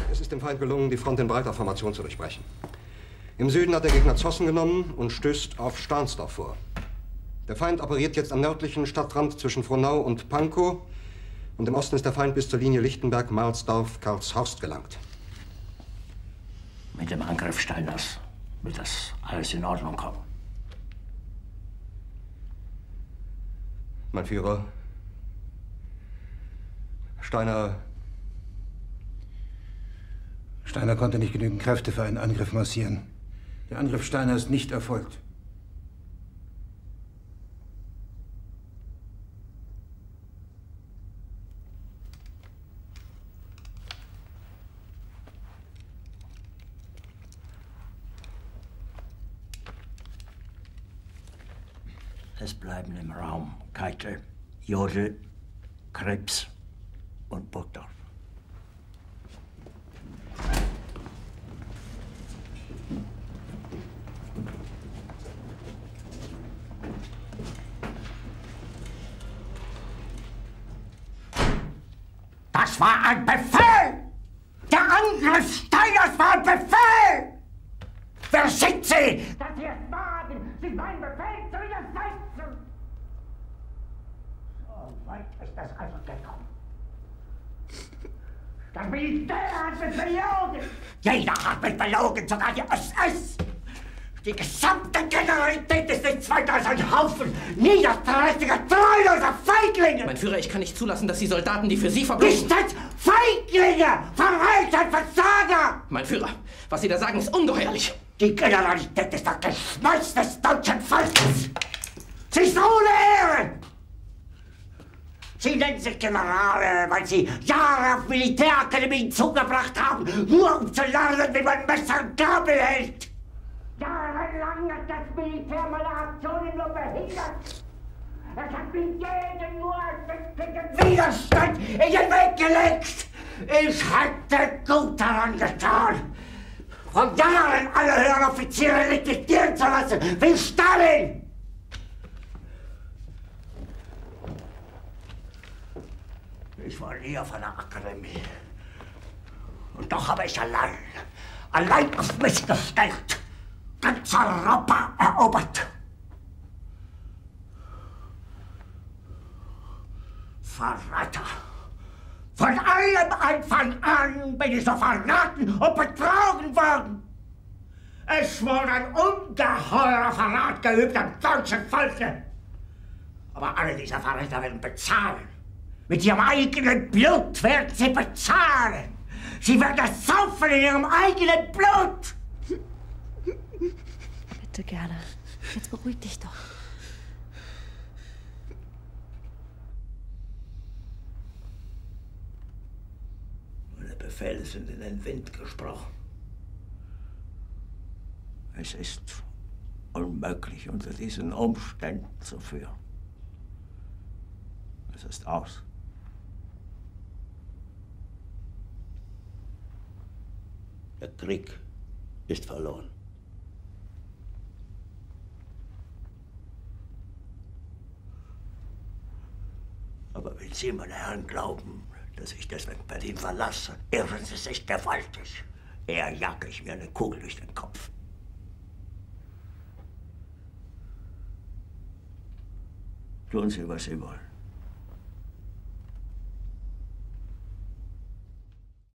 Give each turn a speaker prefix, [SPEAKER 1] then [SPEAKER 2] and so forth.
[SPEAKER 1] Es ist dem Feind gelungen, die Front in breiter Formation zu durchbrechen. Im Süden hat der Gegner Zossen genommen und stößt auf Stahnsdorf vor. Der Feind operiert jetzt am nördlichen Stadtrand zwischen Frohnau und Pankow. Und im Osten ist der Feind bis zur Linie Lichtenberg-Marsdorf-Karlshorst gelangt.
[SPEAKER 2] Mit dem Angriff Steiners wird das alles in Ordnung kommen.
[SPEAKER 1] Mein Führer, Steiner
[SPEAKER 3] konnte nicht genügend Kräfte für einen Angriff massieren. Der Angriff Steiner ist nicht erfolgt.
[SPEAKER 2] Es bleiben im Raum Keitel, Jodl, Krebs und Burgdorf.
[SPEAKER 4] Das war ein Befehl! Der Angriff Steiners war ein Befehl! Wer sind Sie, dass Sie es wagen, sich meinen Befehl zu widersetzen? So weit ist das also gekommen. Das Militär hat mich belogen! Jeder hat mich belogen, sogar die SS! Die gesamte Generalität ist nichts weiter als ein Haufen niederträchtiger, treuloser Feiglinge!
[SPEAKER 5] Mein Führer, ich kann nicht zulassen, dass die Soldaten, die für Sie verbringen...
[SPEAKER 4] Nicht als Feiglinge! Verräter, Versager!
[SPEAKER 5] Mein Führer, was Sie da sagen, ist ungeheuerlich!
[SPEAKER 4] Die Generalität ist das Geschmeiß des deutschen Volkes! Sie ist ohne Ehre! Sie nennen sich Generale, weil Sie Jahre auf Militärakademien zugebracht haben, nur um zu lernen, wie man Messer und Gabel hält! Jahrelang hat das Militär meine Aktionen nur behindert. Es hat mir jeden nur ersichtlichen Widerstand in den Weg gelegt. Ich hätte gut daran getan, von Jahren alle höheren Offiziere liquidieren zu lassen, wie Stalin. Ich war nie auf einer Akademie. Und doch habe ich allein auf mich gestellt, ganz Europa erobert. Verräter! Von allem Anfang an bin ich so verraten und betrogen worden. Es wurde ein ungeheurer Verrat geübt am deutschen Volke. Aber alle diese Verräter werden bezahlen. Mit ihrem eigenen Blut werden sie bezahlen. Sie werden das saufen in ihrem eigenen Blut.
[SPEAKER 6] Bitte, Gerda. Jetzt beruhig dich doch.
[SPEAKER 2] Meine Befehle sind in den Wind gesprochen. Es ist unmöglich, unter diesen Umständen zu führen. Es ist aus. Der Krieg ist verloren. Aber wenn Sie, meine Herren, glauben, dass ich deswegen Berlin verlasse, irren Sie sich gewaltig. Eher jage ich mir eine Kugel durch den Kopf. Tun Sie, was Sie wollen.